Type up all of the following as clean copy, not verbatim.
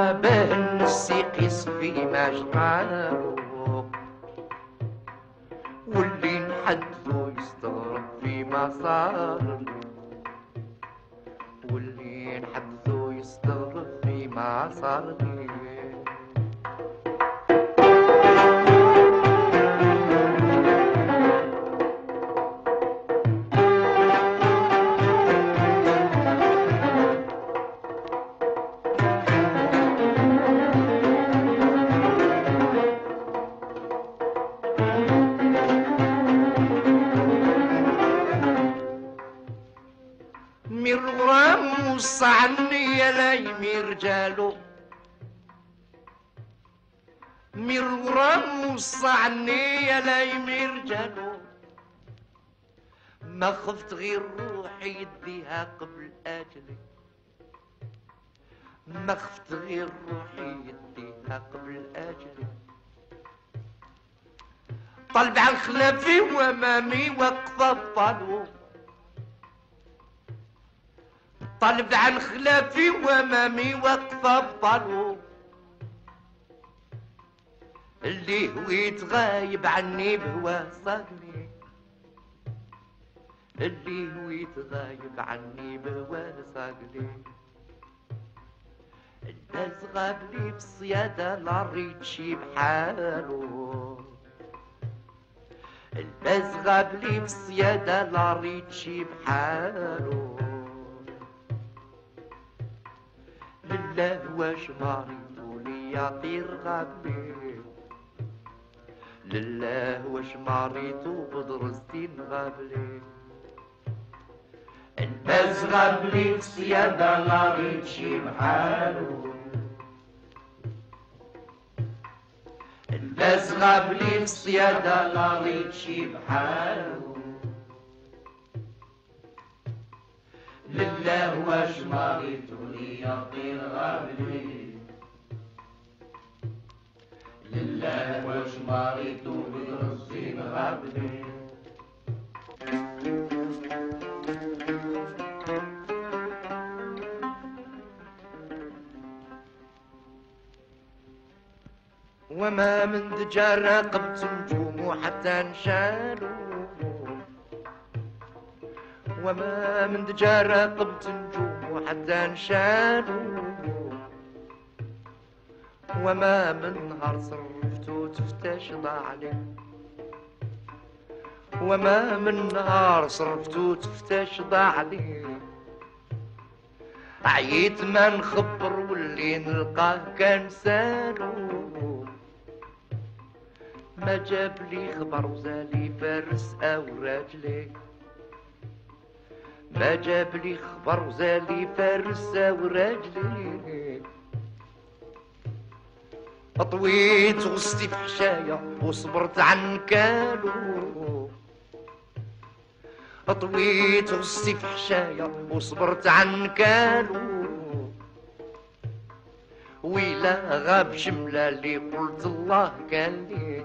بان السيقيس في مجراه، واللي نحدو يستغرب في مسار، واللي نحدو يستغرب في مسار. مرغرام وصعني يا لايمي رجالو، مرغرام وصعني يا لايمي رجالو، ما خفت غير روحي يديها قبل اجلي، ما خفت غير روحي يديها قبل اجلي. طلب عن خلافي وامامي وقفه الطالو، طلب عن خلافي وامامي وقفه الطالو، اللي هو يتغايب عني بهوا صاقني، اللي هو يتغايب عني بهوا صاقني. الناس غابلي في الصيادة لا ريت شي بحالو، الناس غابلي في الصيادة لا ريت شي بحالو. لله واش مريتو لي يطير غابلي، لله واش مريتو بدرستي غابلي. الناس غابلي في الصيادة لا ريت شي بحالو، الناس غابلي في الصيادة لا ريت شي بحالو. لله واش مريتو لي يطير غابلي، لله واش مريتو بدرستي غابلي. وما من دجا راقبت نجوم حتى انشالوا، وما من دجا راقبت نجوم حتى انشالوا، وما من نهار صرفتو تفتاش ضاع لي، وما من نهار صرفتو تفتاش ضاع لي. عييت ما نخبر واللي نلقاه كان سالو، ما جاب لي خبر وزالي فارس او راجلي، ما جاب لي خبر وزالي فارس او راجلي. طويت غصتي في حشاية وصبرت عن كالو، طويت غصتي في حشاية وصبرت عن كالو. ويلا غاب شملة اللي قلت الله كان لي،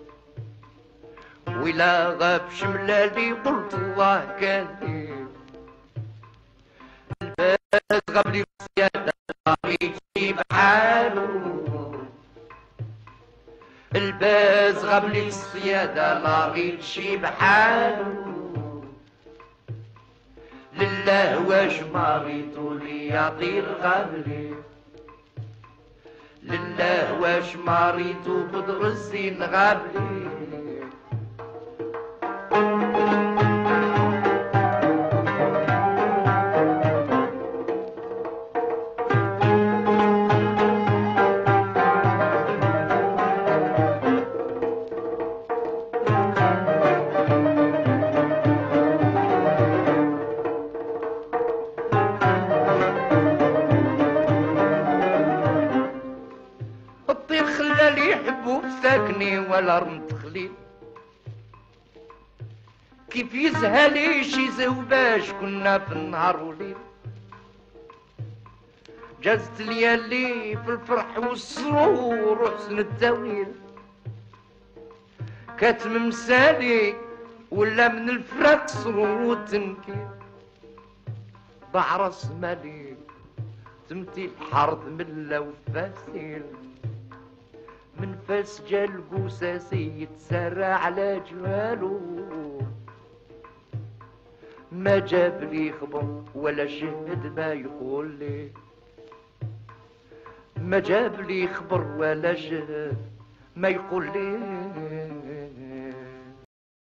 ويلا غاب شملة اللي قلت الله كان لي. الباس غاب لي في السيادة يجي بحالو، الباس غاب لي في الصيادة لا غير شي بحالو. لله واش مريتو لي يطير غابلي، لله واش مريتو بدر الزين غابلي. الطير خلالي يحبو بساكني ولا رمت خليل، كيف يزهلي شي زوباش كنا في النهار وليل. جازت ليالي في الفرح والسرور وحسن التاويل، كاتم مسالي ولا من الفراق سرور والتنكيل. بعرس مالي تمتي الحرض من لو فاسيل من فاس جال قوساسي يتسرع على جمالو ما جاب لي خبر ولا شهد ما يقول لي ما جاب لي خبر ولا شهد ما يقول لي